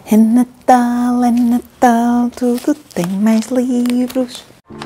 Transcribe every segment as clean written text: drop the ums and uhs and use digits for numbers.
É Natal, tudo tem mais livros.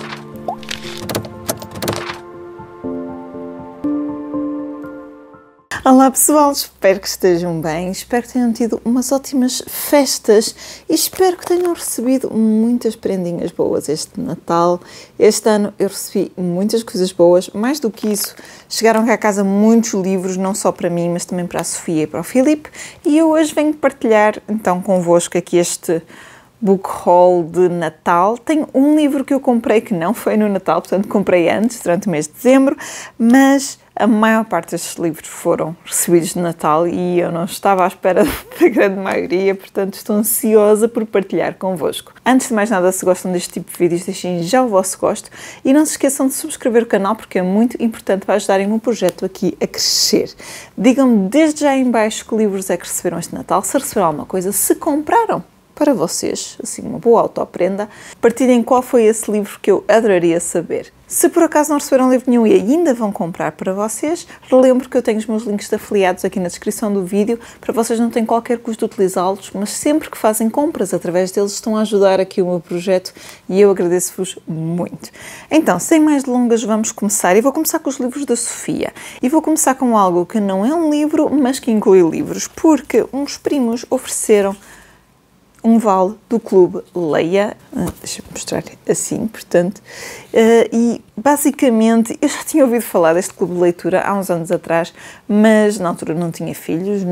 Olá pessoal, espero que estejam bem, espero que tenham tido umas ótimas festas e espero que tenham recebido muitas prendinhas boas este Natal. Este ano eu recebi muitas coisas boas, mais do que isso, chegaram cá a casa muitos livros, não só para mim, mas também para a Sofia e para o Filipe, e eu hoje venho partilhar então convosco aqui este book haul de Natal. Tenho um livro que eu comprei que não foi no Natal, portanto comprei antes, durante o mês de dezembro, mas a maior parte destes livros foram recebidos de Natal e eu não estava à espera da grande maioria, portanto estou ansiosa por partilhar convosco. Antes de mais nada, se gostam deste tipo de vídeos, deixem já o vosso gosto e não se esqueçam de subscrever o canal porque é muito importante para ajudarem o meu projeto aqui a crescer. Digam-me desde já em baixo que livros é que receberam este Natal, se receberam alguma coisa, se compraram para vocês, assim, uma boa autoprenda. Partilhem qual foi esse livro que eu adoraria saber. Se por acaso não receberam livro nenhum e ainda vão comprar para vocês, relembro que eu tenho os meus links de afiliados aqui na descrição do vídeo, para vocês não têm qualquer custo de utilizá-los, mas sempre que fazem compras através deles estão a ajudar aqui o meu projeto e eu agradeço-vos muito. Então, sem mais delongas, vamos começar e vou começar com os livros da Sofia. E vou começar com algo que não é um livro, mas que inclui livros, porque uns primos ofereceram um vale do Clube Leia, deixa-me mostrar assim, portanto, e basicamente eu já tinha ouvido falar deste clube de leitura há uns anos atrás, mas na altura não tinha filhos,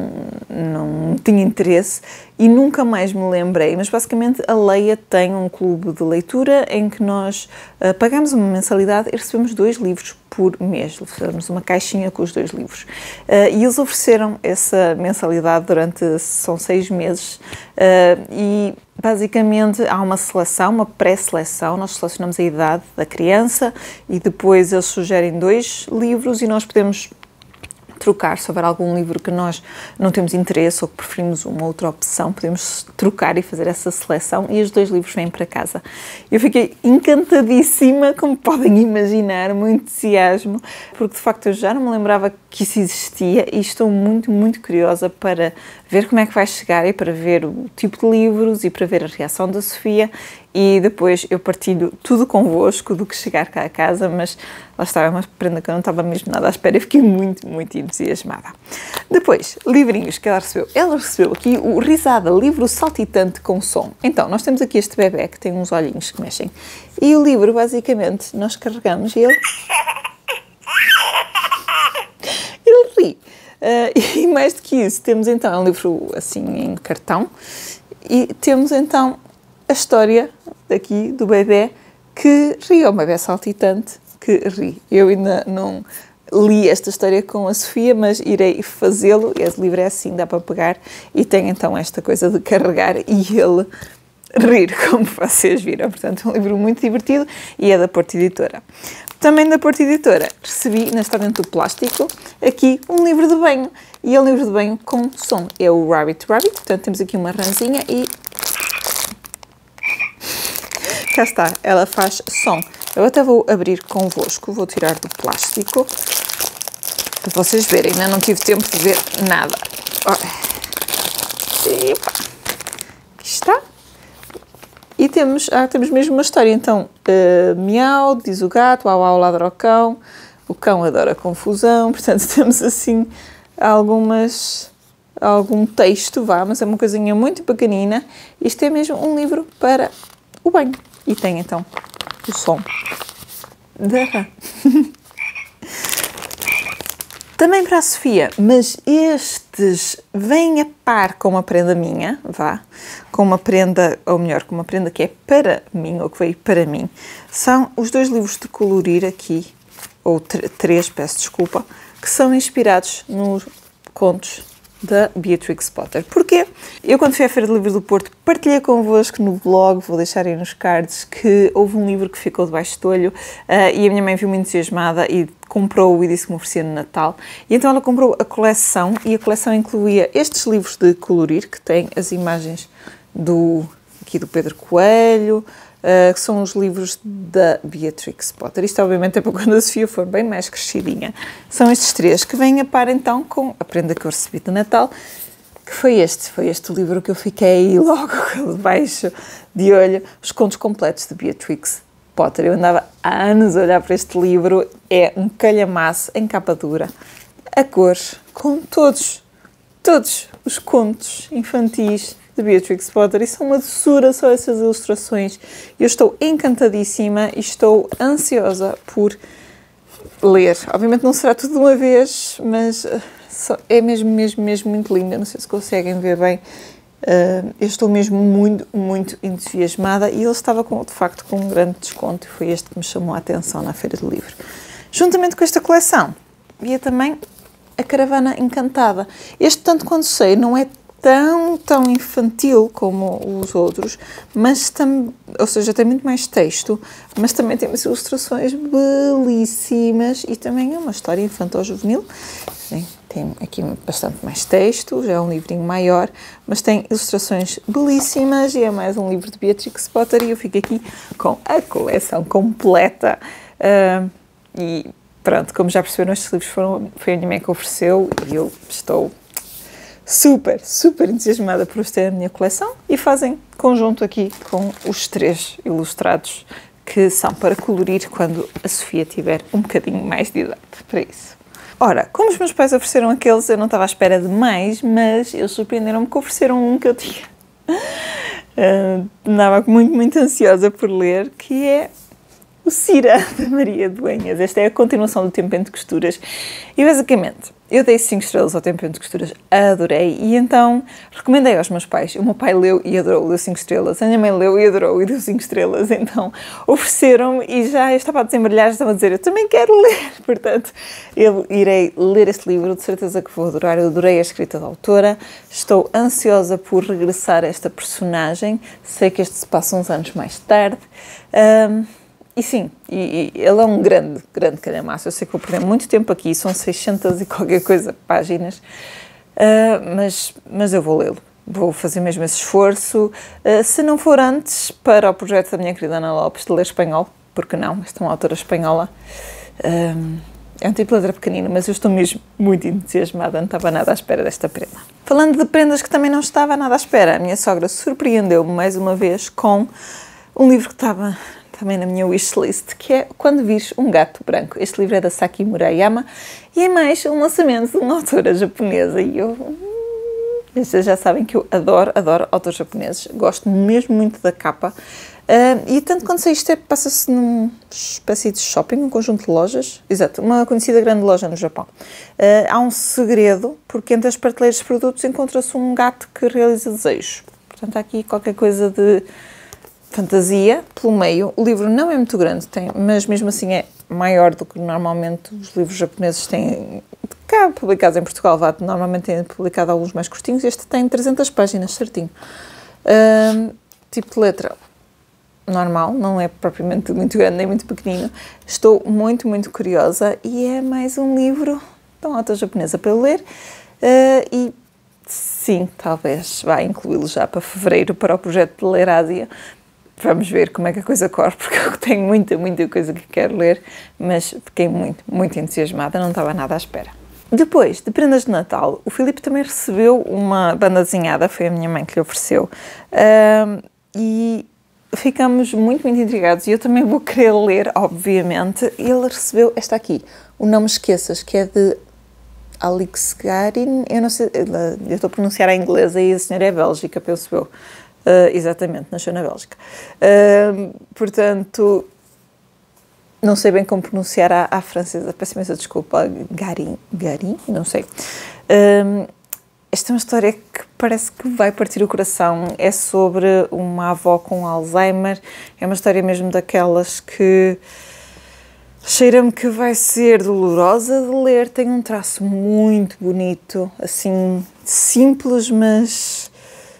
não tinha interesse e nunca mais me lembrei, mas basicamente a Leia tem um clube de leitura em que nós pagamos uma mensalidade e recebemos 2 livros por mês, recebemos uma caixinha com os 2 livros. E eles ofereceram essa mensalidade durante, são 6 meses, e basicamente há uma seleção, uma pré-seleção, nós selecionamos a idade da criança e depois eles sugerem 2 livros e nós podemos trocar, se houver algum livro que nós não temos interesse ou que preferimos uma outra opção, podemos trocar e fazer essa seleção e os 2 livros vêm para casa. Eu fiquei encantadíssima, como podem imaginar, muito entusiasmo, porque de facto eu já não me lembrava que isso existia e estou muito, muito curiosa para ver como é que vai chegar e para ver o tipo de livros e para ver a reação da Sofia e depois eu partilho tudo convosco do que chegar cá a casa, mas lá está, é uma prenda que eu não estava mesmo nada à espera e fiquei muito, muito entusiasmada. Depois, livrinhos que ela recebeu. Ela recebeu aqui o Risada, livro saltitante com som. Então, nós temos aqui este bebé que tem uns olhinhos que mexem e o livro, basicamente, nós carregamos e ele ri. E mais do que isso, temos então um livro assim em cartão e temos então a história daqui do bebé que ri, é um bebé saltitante que ri. Eu ainda não li esta história com a Sofia, mas irei fazê-lo. Este livro é assim, dá para pegar e tem então esta coisa de carregar e ele rir, como vocês viram. Portanto, é um livro muito divertido e é da Porta Editora. Também da Porta Editora recebi, ainda está dentro do plástico, aqui um livro de banho. E é um livro de banho com som. É o Rabbit Rabbit, portanto temos aqui uma ranzinha e cá está, ela faz som. Eu até vou abrir convosco, vou tirar do plástico para vocês verem, ainda não tive tempo de ver nada. Epa. Aqui está. E temos mesmo uma história, então, miau, diz o gato, au au, ladra o cão adora confusão, portanto temos assim algum texto, mas é uma coisinha muito pequenina. Isto é mesmo um livro para o banho. E tem então o som da rã. Também para a Sofia, mas estes vêm a par com uma prenda minha, com uma prenda, ou melhor, com uma prenda que é para mim, ou que veio para mim. São os 2 livros de colorir aqui, ou 3, peço desculpa, que são inspirados nos contos da Beatrix Potter. Porquê? Eu, quando fui à Feira de Livros do Porto, partilhei convosco no blog, vou deixar aí nos cards, que houve um livro que ficou debaixo do olho e a minha mãe viu-me entusiasmada e comprou e disse que me oferecia no Natal. E então ela comprou a coleção e a coleção incluía estes livros de colorir, que têm as imagens aqui do Pedro Coelho, que são os livros da Beatrix Potter. Isto obviamente é para quando a Sofia for bem mais crescidinha. São estes 3 que vêm a par então com a prenda que eu recebi de Natal que foi este o livro que eu fiquei logo debaixo de olho, Os Contos Completos de Beatrix Potter. Eu andava há anos a olhar para este livro, é um calhamaço em capa dura, a cores, com todos os contos infantis de Beatrix Potter, e são uma doçura só essas ilustrações. Eu estou encantadíssima e estou ansiosa por ler. Obviamente não será tudo de uma vez, mas é mesmo muito lindo. Eu não sei se conseguem ver bem. Eu estou mesmo muito entusiasmada, e ele estava de facto com um grande desconto, e foi este que me chamou a atenção na Feira do Livro. Juntamente com esta coleção, havia também A Caravana Encantada. Este, tanto quanto sei, não é tão infantil como os outros, mas ou seja, tem muito mais texto, mas também tem umas ilustrações belíssimas, e também é uma história infantil-juvenil. Tem aqui bastante mais texto, já é um livrinho maior, mas tem ilustrações belíssimas, e é mais um livro de Beatrix Potter, e eu fico aqui com a coleção completa. E pronto, como já perceberam, estes livros foi a minha mãe que ofereceu, e eu estou super entusiasmada por os ter na minha coleção, e fazem conjunto aqui com os 3 ilustrados, que são para colorir quando a Sofia tiver um bocadinho mais de idade para isso. Ora, como os meus pais ofereceram aqueles, eu não estava à espera de mais, mas eles surpreenderam-me que ofereceram um que eu tinha. Andava muito ansiosa por ler, que é o Cira, da Maria Duenhas. Esta é a continuação do Tempo Entre Costuras, e basicamente eu dei 5 estrelas ao Tempo Entre Costuras, adorei, e então recomendei aos meus pais. O meu pai leu e adorou, deu 5 estrelas, a minha mãe leu e adorou e deu 5 estrelas, então ofereceram-me, e já eu estava a desembrulhar, estava a dizer, eu também quero ler, portanto eu irei ler este livro, de certeza que vou adorar. Eu adorei a escrita da autora, estou ansiosa por regressar a esta personagem, sei que este se passa uns anos mais tarde, e sim, ele é um grande calhamaço. Eu sei que vou perder muito tempo aqui, são 600 e qualquer coisa páginas, mas eu vou lê-lo, vou fazer mesmo esse esforço, se não for antes, para o projeto da minha querida Ana Lopes de ler espanhol, porque não, esta é uma autora espanhola, é um tipo de letra pequenino, mas eu estou mesmo muito entusiasmada, não estava nada à espera desta prenda. Falando de prendas que também não estava nada à espera, a minha sogra surpreendeu-me mais uma vez com um livro que estava também na minha wishlist, que é Quando Vires um Gato Branco. Este livro é da Saki Murayama, e é mais um lançamento de uma autora japonesa, e vocês já sabem que eu adoro autores japoneses, gosto mesmo muito da capa, e tanto quanto sei, isto passa-se numa espécie de shopping, um conjunto de lojas, exato, uma conhecida grande loja no Japão. Há um segredo, porque entre as prateleiras de produtos encontra-se um gato que realiza desejos. Portanto, há aqui qualquer coisa de fantasia pelo meio. O livro não é muito grande, mas mesmo assim é maior do que normalmente os livros japoneses têm cá publicados em Portugal. Normalmente têm publicado alguns mais curtinhos. Este tem 300 páginas, certinho. Tipo de letra normal, não é propriamente muito grande nem muito pequenino. Estou muito curiosa, e é mais um livro de uma autora japonesa para eu ler, e sim, talvez vá incluí-lo já para fevereiro, para o projeto de ler Ásia. Vamos ver como é que a coisa corre, porque eu tenho muita coisa que quero ler, mas fiquei muito entusiasmada, não estava nada à espera. Depois de prendas de Natal, o Filipe também recebeu uma banda desenhada, foi a minha mãe que lhe ofereceu, e ficamos muito intrigados, e eu também vou querer ler, obviamente. Ele recebeu esta aqui, o Não Me Esqueças, que é de Alix Garin, eu não sei, eu estou a pronunciar em inglês, e a senhora é bélgica, penso eu. Exatamente, nasceu na Bélgica. Portanto, não sei bem como pronunciar à francesa, peço imensa desculpa. Garin, não sei. Esta é uma história que parece que vai partir o coração. É sobre uma avó com Alzheimer. É uma história mesmo daquelas que cheira-me que vai ser dolorosa de ler. Tem um traço muito bonito, assim, simples, mas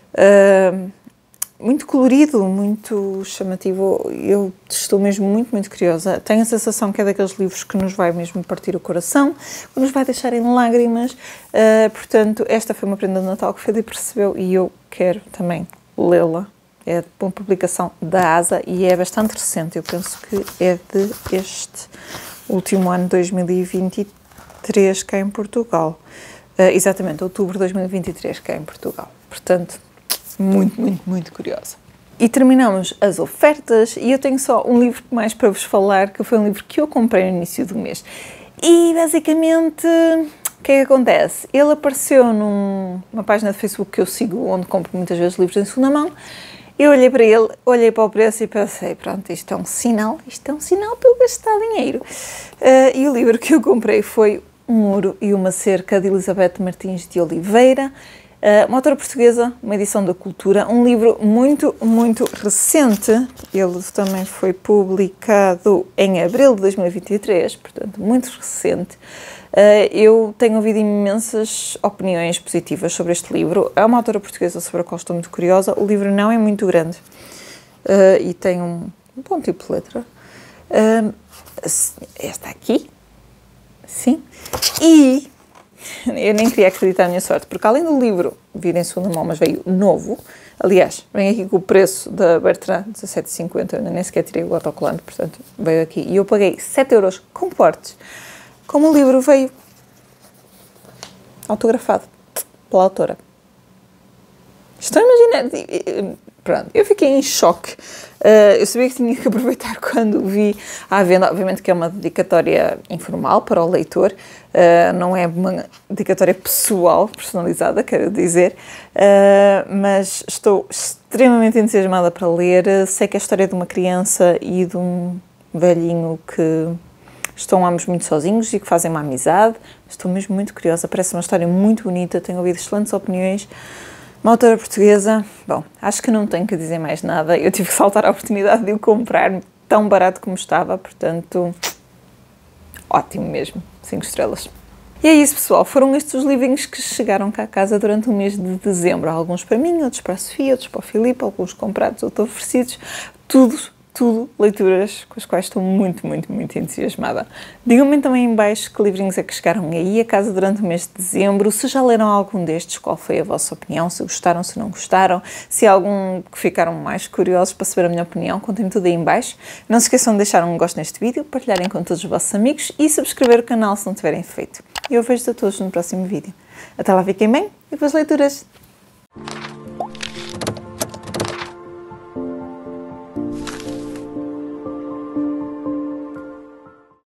muito colorido, muito chamativo. Eu estou mesmo muito curiosa. Tenho a sensação que é daqueles livros que nos vai mesmo partir o coração, que nos vai deixar em lágrimas. Portanto, esta foi uma prenda de Natal que o Filipe percebeu, e eu quero também lê-la. É de uma publicação da ASA e é bastante recente. Eu penso que é de este último ano, 2023, cá em Portugal. exatamente, outubro de 2023, cá em Portugal. Portanto, muito curiosa. E terminamos as ofertas e eu tenho só um livro mais para vos falar, que foi um livro que eu comprei no início do mês. E basicamente, o que é que acontece? Ele apareceu numa página de Facebook que eu sigo, onde compro muitas vezes livros em segunda mão. Eu olhei para ele, olhei para o preço e pensei, pronto, isto é um sinal para eu gastar dinheiro. E o livro que eu comprei foi Um Muro e uma Cerca, de Elizabeth Martins de Oliveira, uma autora portuguesa, uma edição da Cultura, um livro muito recente. Ele também foi publicado em abril de 2023, portanto, muito recente. Eu tenho ouvido imensas opiniões positivas sobre este livro. É uma autora portuguesa sobre a qual estou muito curiosa. O livro não é muito grande e tem um bom tipo de letra. Esta aqui, sim. E eu nem queria acreditar na minha sorte, porque além do livro vir em segunda mão, mas veio novo, aliás, vem aqui com o preço da Bertrand, 17,50, eu nem sequer tirei o autocolante, portanto, veio aqui, e eu paguei 7 euros com portes, como o livro veio autografado pela autora. Estão a imaginar? Pronto, eu fiquei em choque. Eu sabia que tinha que aproveitar quando vi à venda. Obviamente que é uma dedicatória informal para o leitor, não é uma dedicatória pessoal, personalizada, quero dizer, mas estou extremamente entusiasmada para ler. Sei que é a história de uma criança e de um velhinho que estão ambos muito sozinhos e que fazem uma amizade. Estou mesmo muito curiosa, parece uma história muito bonita, tenho ouvido excelentes opiniões. Uma autora portuguesa, bom, acho que não tenho que dizer mais nada, eu tive que saltar a oportunidade de o comprar tão barato como estava, portanto, ótimo mesmo, 5 estrelas. E é isso, pessoal, foram estes os livrinhos que chegaram cá a casa durante o mês de dezembro, alguns para mim, outros para a Sofia, outros para o Filipe, alguns comprados, outros oferecidos, tudo leituras com as quais estou muito entusiasmada. Digam-me também em baixo que livrinhos é que chegaram aí a casa durante o mês de dezembro, se já leram algum destes, qual foi a vossa opinião, se gostaram, se não gostaram, se há algum que ficaram mais curiosos para saber a minha opinião, contem tudo aí em baixo. Não se esqueçam de deixar um gosto neste vídeo, partilharem com todos os vossos amigos e subscrever o canal se não tiverem feito. E eu vejo-vos a todos no próximo vídeo. Até lá, fiquem bem e boas leituras!